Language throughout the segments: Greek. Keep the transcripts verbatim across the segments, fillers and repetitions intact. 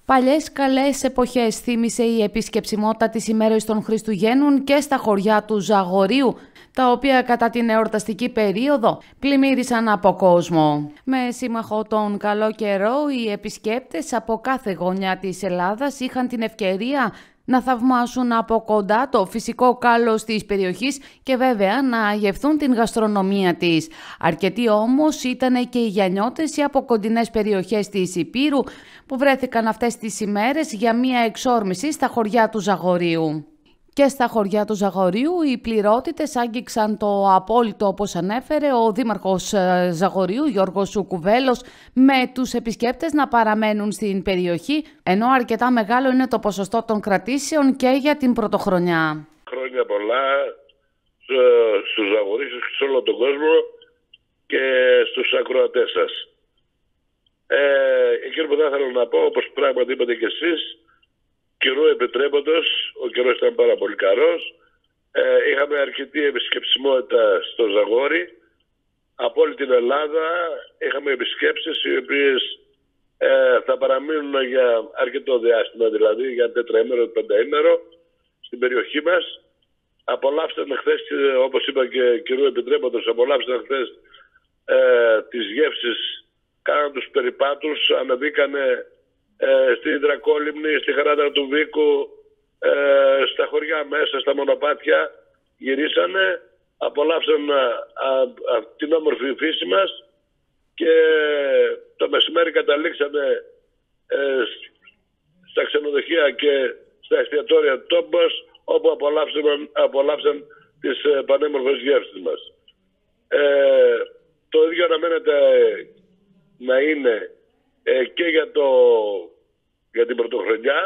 Παλιές καλές εποχές θύμισε η επισκεψιμότητα της ημέρας των Χριστουγέννων και στα χωριά του Ζαγορείου, τα οποία κατά την εορταστική περίοδο πλημμύρισαν από κόσμο. Με σύμμαχο τον καλό καιρό, οι επισκέπτες από κάθε γωνιά της Ελλάδας είχαν την ευκαιρία να θαυμάσουν από κοντά το φυσικό κάλος της περιοχής και βέβαια να γευθούν την γαστρονομία της. Αρκετοί όμως ήταν και οι γιαννιώτες από κοντινές περιοχές της Ηπείρου που βρέθηκαν αυτές τις ημέρες για μία εξόρμηση στα χωριά του Ζαγορείου. Και στα χωριά του Ζαγορείου οι πληρότητες άγγιξαν το απόλυτο, όπως ανέφερε ο Δήμαρχος Ζαγορείου Γιώργος Κουβέλος, με τους επισκέπτες να παραμένουν στην περιοχή, ενώ αρκετά μεγάλο είναι το ποσοστό των κρατήσεων και για την πρωτοχρονιά. Χρόνια πολλά στους Ζαγορείους και σε όλο τον κόσμο και στους ακροατές σας. Ε, εκείνο που θα ήθελα να πω, όπως πράγματι είπατε και εσείς, καιρού επιτρέποντος, ο καιρός ήταν πάρα πολύ καλός. Ε, είχαμε αρκετή επισκεψιμότητα στο Ζαγόρι. Από όλη την Ελλάδα είχαμε επισκέψεις οι οποίες ε, θα παραμείνουν για αρκετό διάστημα, δηλαδή για τετραήμερο, πενταήμερο στην περιοχή μας. Απολαύσαν χθες, όπως είπα και καιρού επιτρέποντος, απολαύσαν χθες ε, τις γεύσεις, κάναν τους περιπάτους, ανεβήκανε Ε, στην Ιδρακόλυμνη, στη Χαράντα του Βίκου, ε, στα χωριά μέσα, στα μονοπάτια γυρίσανε, απολαύσαν α, α, α, την όμορφη φύση μας και το μεσημέρι καταλήξαμε ε, στα ξενοδοχεία και στα εστιατόρια του Τόμπος, όπου απολαύσαν, απολαύσαν τις ε, πανέμορφες γεύσεις μας. Ε, το ίδιο αναμένεται να είναι και για, το, για την πρωτοχρονιά.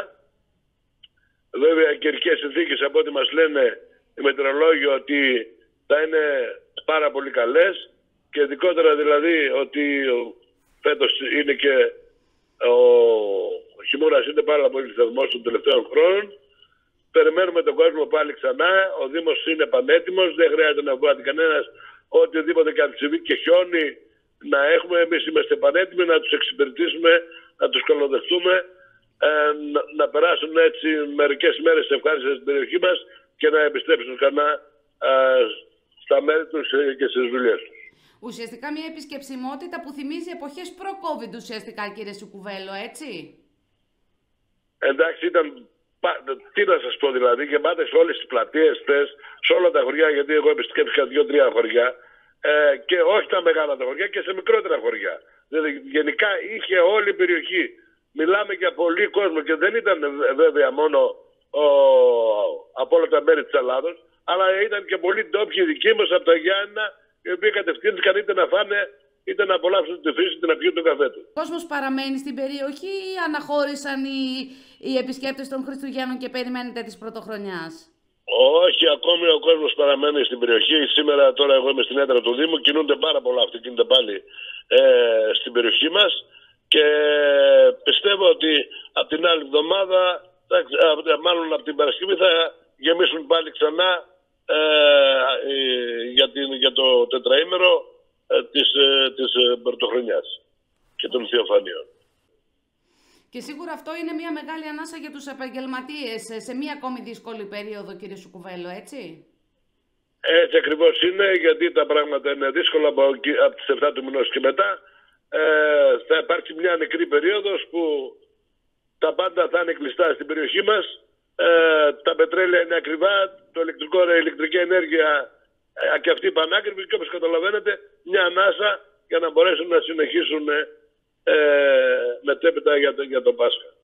Βέβαια, καιρικές συνθήκες από ό,τι μας λένε οι μετεωρολόγοι ότι θα είναι πάρα πολύ καλές και ειδικότερα δηλαδή ότι φέτος είναι και ο, ο χειμώνας είναι πάρα πολύ θερμός των τελευταίων χρόνων. Περιμένουμε τον κόσμο πάλι ξανά. Ο Δήμος είναι πανέτοιμος, δεν χρειάζεται να βγάλει κανένας οτιδήποτε και αν συμβεί και χιόνι να έχουμε. Εμείς είμαστε πανέτοιμοι να τους εξυπηρετήσουμε, να τους καλοδεχτούμε, ε, να, να περάσουν έτσι μερικές μέρες ευχάριστες στην περιοχή μας και να επιστρέψουν ξανά ε, στα μέρη τους και στις δουλειές τους. Ουσιαστικά μια επισκεψιμότητα που θυμίζει εποχές προ-COVID ουσιαστικά, κύριε Σουκουβέλο, έτσι. Εντάξει, ήταν, τι να σας πω δηλαδή, γεμάτες σε όλες τις πλατείες χθες, σε όλα τα χωριά, γιατί εγώ επισκέφθηκα δύο-τρία χωριά. Ε, και όχι τα μεγάλα τα χωριά και σε μικρότερα χωριά. Δηλαδή, γενικά είχε όλη η περιοχή. Μιλάμε για πολύ κόσμο και δεν ήταν βέβαια μόνο ο, από όλα τα μέρη της Ελλάδος, αλλά ήταν και πολλοί ντόπιοι δικοί μας από τα Γιάννα, οι οποίοι κατευθύνθηκαν είτε να φάνε είτε να απολαύσουν τη φύση, είτε να πιούν τον καφέ του. Ο κόσμος παραμένει στην περιοχή ή αναχώρησαν οι, οι επισκέπτες των Χριστουγέννων και περιμένετε της πρωτοχρονιάς? Όχι, ακόμη ο κόσμος παραμένει στην περιοχή. Σήμερα τώρα εγώ είμαι στην έδρα του Δήμου, κινούνται πάρα πολλά αυτοκίνητα πάλι ε, στην περιοχή μας και πιστεύω ότι από την άλλη εβδομάδα, μάλλον από την Παρασκευή, θα γεμίσουν πάλι ξανά ε, για, την, για το τετραήμερο ε, της, ε, της ε, πρωτοχρονιάς και των Θεοφανίων. Και σίγουρα αυτό είναι μια μεγάλη ανάσα για τους επαγγελματίες σε μια ακόμη δύσκολη περίοδο, κύριε Σουκουβέλο, έτσι. Έτσι ακριβώς είναι, γιατί τα πράγματα είναι δύσκολα από, από τις εφτά του μηνός και μετά. Ε, θα υπάρξει μια νεκρή περίοδος που τα πάντα θα είναι κλειστά στην περιοχή μας. Ε, τα πετρέλαια είναι ακριβά, το ηλεκτρικό, η ηλεκτρική ενέργεια ε, και αυτή πανάκριβη και όπως καταλαβαίνετε μια ανάσα για να μπορέσουν να συνεχίσουν ε, μετέπειτα για το, για το Πάσχα.